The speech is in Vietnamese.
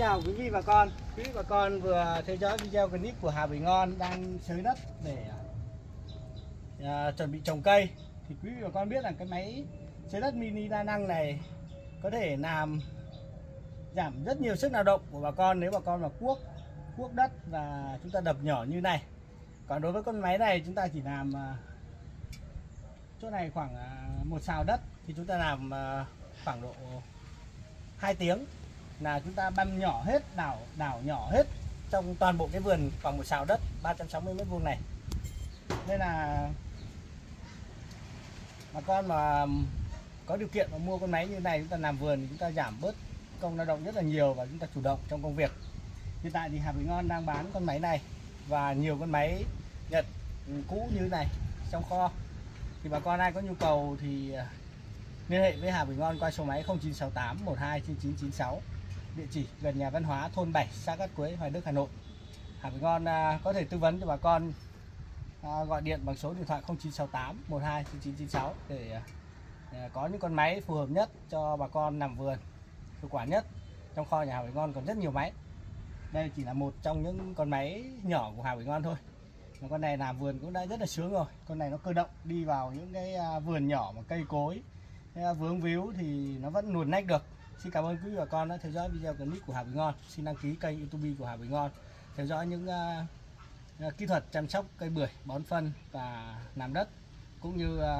chào quý vị và con. Quý vị và con vừa theo dõi video clip của Hà Bình Ngon đang xới đất để chuẩn bị trồng cây. Thì quý vị và con biết rằng cái máy xới đất mini đa năng này có thể làm giảm rất nhiều sức lao động của bà con nếu bà con mà cuốc đất và chúng ta đập nhỏ như này. Còn đối với con máy này chúng ta chỉ làm chỗ này khoảng một sào đất thì chúng ta làm khoảng độ 2 tiếng là chúng ta băm nhỏ hết, đảo nhỏ hết trong toàn bộ cái vườn khoảng một sào đất 360 m² này. Nên là bà con mà có điều kiện mà mua con máy như này, chúng ta làm vườn thì chúng ta giảm bớt công lao động rất là nhiều và chúng ta chủ động trong công việc. Hiện tại thì Hà Bình Ngon đang bán con máy này và nhiều con máy Nhật cũ như thế này trong kho. Thì bà con ai có nhu cầu thì liên hệ với Hà Bình Ngon qua số máy 0968 12 9996, địa chỉ gần nhà văn hóa thôn 7, xã Cát Quế, Hoài Đức, Hà Nội. Hà Bình Ngon có thể tư vấn cho bà con gọi điện bằng số điện thoại 0968 12 9996 để có những con máy phù hợp nhất cho bà con làm vườn hiệu quả nhất. Trong kho nhà Hà Bình Ngon còn rất nhiều máy. Đây chỉ là một trong những con máy nhỏ của Hà Bình Ngon thôi. Mà con này làm vườn cũng đã rất là sướng rồi. Con này nó cơ động đi vào những cái vườn nhỏ mà cây cối vướng víu thì nó vẫn luồn nách được. Xin cảm ơn quý vị và con đã theo dõi video clip của Hà Bình Ngon. Xin đăng ký kênh YouTube của Hà Bình Ngon, theo dõi những kỹ thuật chăm sóc cây bưởi, bón phân và làm đất cũng như